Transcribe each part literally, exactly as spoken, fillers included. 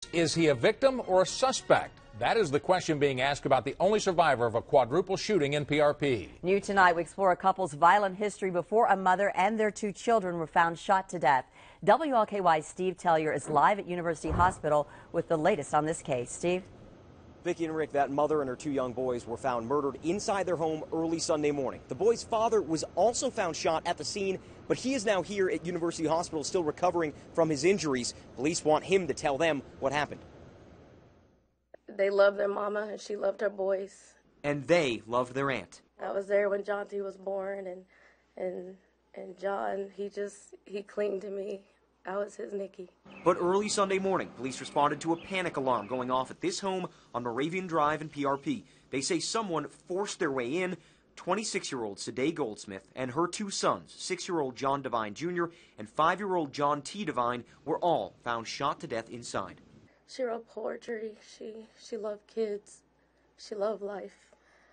Is he a victim or a suspect? That is the question being asked about the only survivor of a quadruple shooting in P R P. New tonight, we explore a couple's violent history before a mother and their two children were found shot to death. W L K Y's Steve Tellier is live at University Hospital with the latest on this case. Steve? Vicki and Rick, that mother and her two young boys were found murdered inside their home early Sunday morning. The boy's father was also found shot at the scene, but he is now here at University Hospital still recovering from his injuries. Police want him to tell them what happened. They loved their mama and she loved her boys. And they loved their aunt. I was there when John T was born, and and and John, he just, he clinged to me. I was his Nikki. But early Sunday morning, police responded to a panic alarm going off at this home on Moravian Drive in P R P. They say someone forced their way in. twenty-six-year-old Sade Goldsmith and her two sons, six-year-old John Devine Junior and five-year-old John T. Devine, were all found shot to death inside. She wrote poetry. She, she loved kids. She loved life.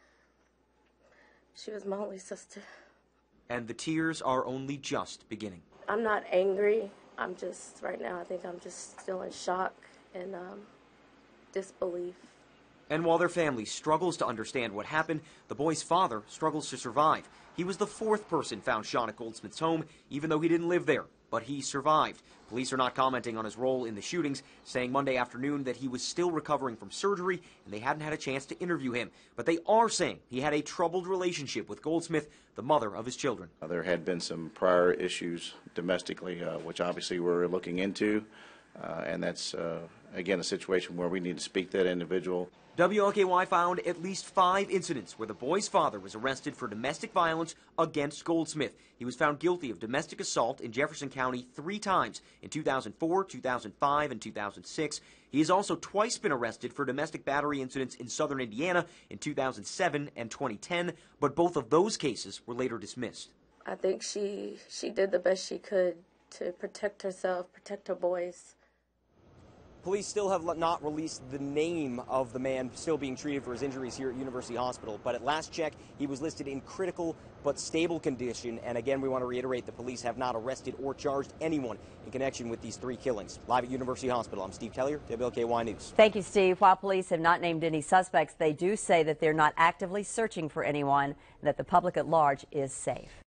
She was my only sister. And the tears are only just beginning. I'm not angry. I'm just, right now, I think I'm just still in shock and um, disbelief. And while their family struggles to understand what happened, the boy's father struggles to survive. He was the fourth person found shot at Goldsmith's home, even though he didn't live there. But he survived. Police are not commenting on his role in the shootings, saying Monday afternoon that he was still recovering from surgery and they hadn't had a chance to interview him. But they are saying he had a troubled relationship with Goldsmith, the mother of his children. Uh, there had been some prior issues domestically, uh, which obviously we're looking into, uh, and that's, uh, again, a situation where we need to speak to that individual. W L K Y found at least five incidents where the boy's father was arrested for domestic violence against Goldsmith. He was found guilty of domestic assault in Jefferson County three times in two thousand four, two thousand five, and two thousand six. He has also twice been arrested for domestic battery incidents in southern Indiana in two thousand seven and twenty ten, but both of those cases were later dismissed. I think she, she did the best she could to protect herself, protect her boys. Police still have not released the name of the man still being treated for his injuries here at University Hospital, but at last check, he was listed in critical but stable condition. And again, we want to reiterate the police have not arrested or charged anyone in connection with these three killings. Live at University Hospital, I'm Steve Tellier, W L K Y News. Thank you, Steve. While police have not named any suspects, they do say that they're not actively searching for anyone and that the public at large is safe.